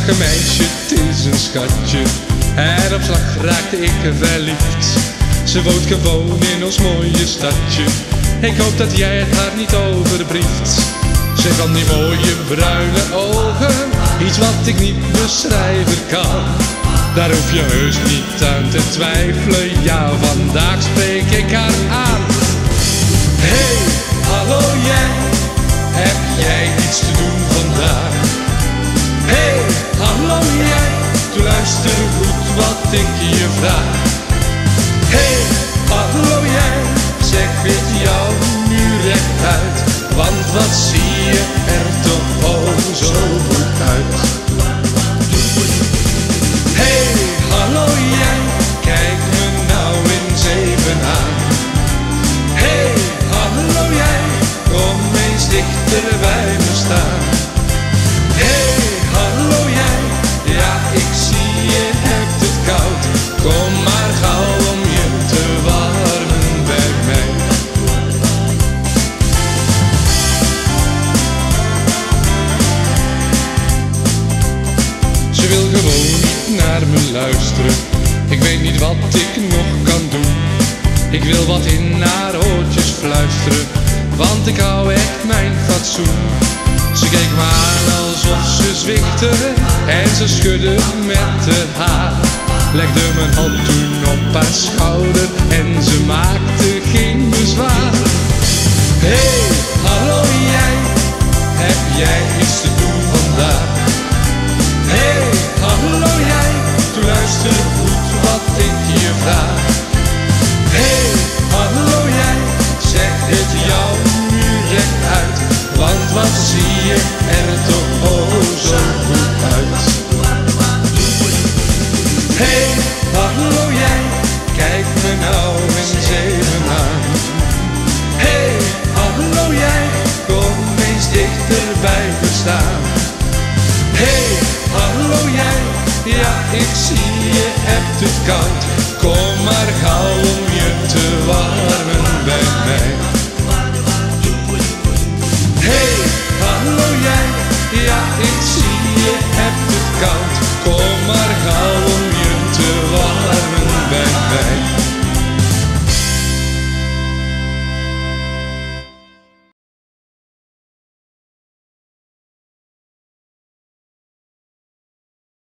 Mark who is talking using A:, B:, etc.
A: zag een meisje, het is een schatje, en op slag raakte ik verliefd. Ze woont gewoon in ons mooie stadje, ik hoop dat jij het haar niet overbrieft. Ze van die mooie bruine ogen, iets wat ik niet beschrijven kan. Daar hoef je heus niet aan te twijfelen, ja, vandaag spreek ik haar aan. Hey, hallo jij, heb jij iets te doen vandaag? Hey, hallo jij, toe luister goed wat ik je vraag. Hey, hallo jij, zeg dit jou nu rechtuit, want wat zie je er toch oh zo goed uit. Hey, hallo jij, kijk me nou eens even aan. Hey, hallo jij, kom eens dichter bij me staan. Hey, hallo jij, ja ik zie je hebt het koud, kom maar gauw om je te warmen bij mij. Ze wil gewoon niet naar me luisteren, ik weet niet wat ik nog kan doen. Ik wil wat in haar oortjes fluisteren, want ik hou echt mijn fatsoen. Ze keek me aan alsof ze zwikte en ze schudde met haar haar. Legde mijn hand toen op haar schouder en ze maakte geen bezwaar. Hey, hallo jij, heb jij iets te doen vandaag? Hey, hallo jij, toe luister goed wat ik je vraag. Hey, hallo jij, zeg dit jou nu rechtuit, want wat zie je er toch oh zo goed uit. Hey, hallo jij, kijk me nou eens even aan. Hey, hallo jij, kom eens dichter bij me staan. Hey, hallo jij, ja ik zie je hebt het koud, kom maar gauw om je te warmen bij mij. Hey, hallo jij, ja ik zie je hebt het koud,